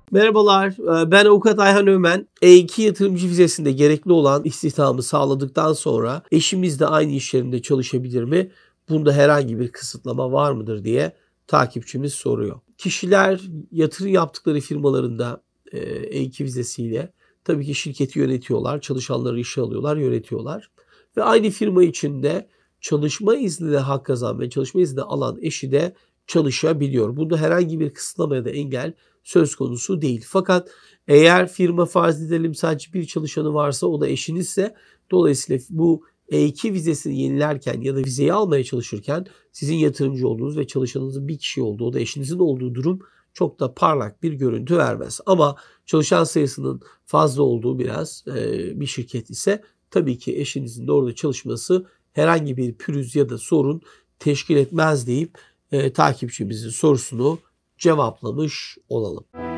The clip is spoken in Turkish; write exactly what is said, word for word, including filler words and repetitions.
Merhabalar, ben Avukat Ayhan Ömen. E iki yatırımcı vizesinde gerekli olan istihdamı sağladıktan sonra eşimiz de aynı iş yerinde çalışabilir mi? Bunda herhangi bir kısıtlama var mıdır diye takipçimiz soruyor. Kişiler yatırım yaptıkları firmalarında E iki vizesiyle tabii ki şirketi yönetiyorlar, çalışanları işe alıyorlar, yönetiyorlar. Ve aynı firma içinde çalışma izni de hak kazan ve çalışma izni alan eşi de çalışabiliyor. Bunda herhangi bir kısıtlama ya da engel söz konusu değil. Fakat eğer firma farz edelim sadece bir çalışanı varsa, o da eşinizse, dolayısıyla bu E iki vizesini yenilerken ya da vizeyi almaya çalışırken sizin yatırımcı olduğunuz ve çalışanınızın bir kişi olduğu, o da eşinizin olduğu durum çok da parlak bir görüntü vermez. Ama çalışan sayısının fazla olduğu biraz e, bir şirket ise tabii ki eşinizin de orada çalışması herhangi bir pürüz ya da sorun teşkil etmez deyip e, takipçimizin sorusunu cevaplamış olalım.